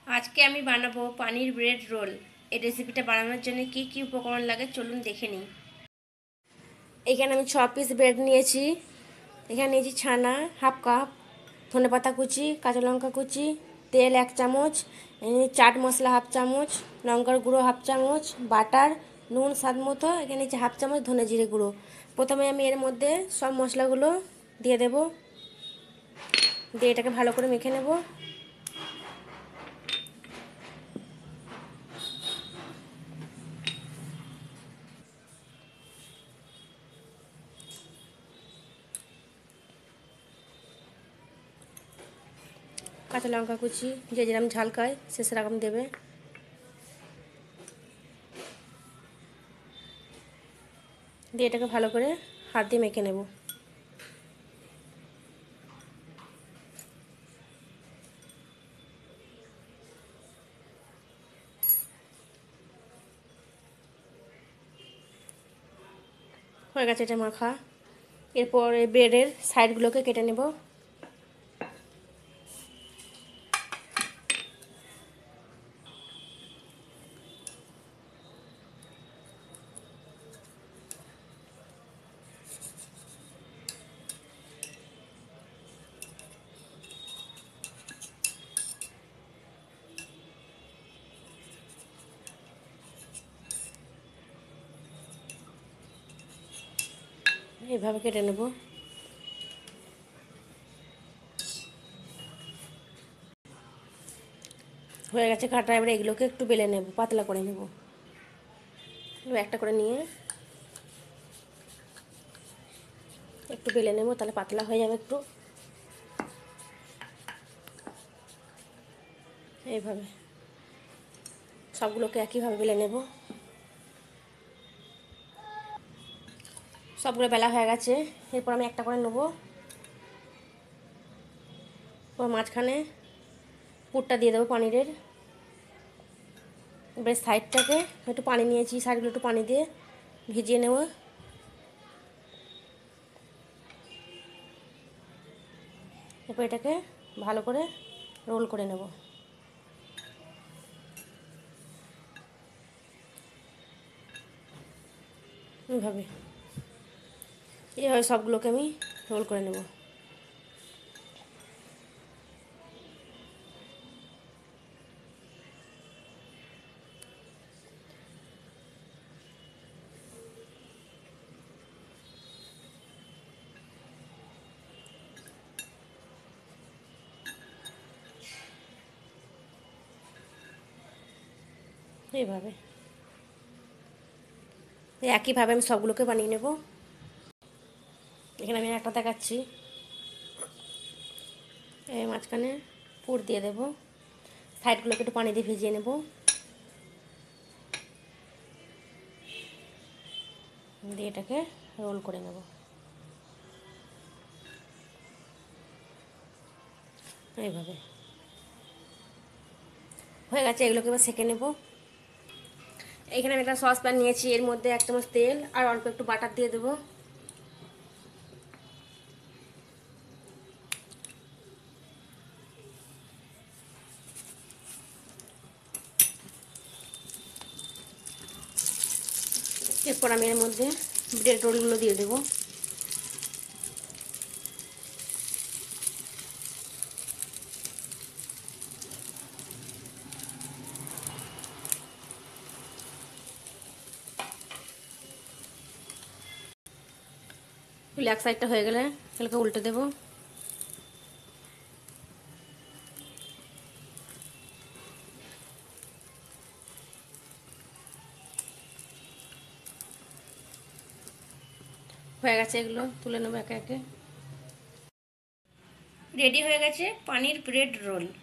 আজকে আমি বানাবো পানির ব্রেড রোল। এই রেসিপিটা বানানোর জন্য কি কি উপকরণ লাগে চলুন দেখে নিই। এখানে আমি 6 পিস ব্রেড নিয়েছি। এখানে নিয়েছি ছানা হাফ কাপ, ধনেপাতা কুচি, কাঁচা লঙ্কা কুচি, তেল 1 চামচ, চাট মশলা হাফ চামচ, লঙ্কার গুঁড়ো হাফ চামচ, বাটার, নুন স্বাদ মতো। এখানে নিয়েছি হাফ চামচ ধনে জিরে গুঁড়ো। প্রথমে আমি এর মধ্যে সব মশলাগুলো দিয়ে দেব, দিয়ে এটাকে ভালো করে মেখে নেব। কাঁচা লঙ্কা কুচি যে যেরকম ঝাল খায় সে সেরকম দেবে। দিয়ে এটাকে ভালো করে হাত দিয়ে মেখে নেব। হয়ে গেছে এটা মাখা। এরপর এই ব্রেডের সাইডগুলোকে কেটে নেব। এইভাবে কেটে নেব। হয়ে গেছে কাটা। এবার এগুলোকে একটু বেলে নেব, পাতলা করে নেব। এবার একটা করে নিয়ে একটু বেলে নেব, তাহলে পাতলা হয়ে যাবে একটু। এইভাবে সবগুলোকে একইভাবে বেলে নেব। সবগুলো বেলা হয়ে গেছে। এরপর আমি একটা করে নেব। এরপর মাঝখানে পুরটা দিয়ে দেবো পনিরের। এবার সাইডটাকে একটু পানি নিয়েছি, সাইডগুলো একটু পানি দিয়ে ভিজিয়ে নেব। এরপর এটাকে ভালো করে রোল করে নেব। এইভাবে সবগুলোকে আমি রোল করে নেব। এইভাবে একইভাবে আমি সবগুলোকে বানিয়ে নেব। এখানে আমি একটা দেখাচ্ছি। এই মাঝখানে পুর দিয়ে দেব, সাইডগুলোকে একটু পানি দিয়ে ভিজিয়ে নেব। দিয়ে এটাকে রোল করে নেব। এইভাবে হয়ে গেছে। এগুলোকে এবার সেঁকে নেব। এখানে আমি একটা সসপ্যান নিয়েছি, এর মধ্যে 1 চামচ তেল আর অল্প একটু বাটার দিয়ে দেবো। এরপর আমি এর মধ্যে ব্রেড রোলগুলো দিয়ে দেবো। এক সাইডটা হয়ে গেলে এগুলোকে উল্টে দেবো। হয়ে গেছে, এগুলো তুলে নেবো একে একে। রেডি হয়ে গেছে পানির ব্রেড রোল।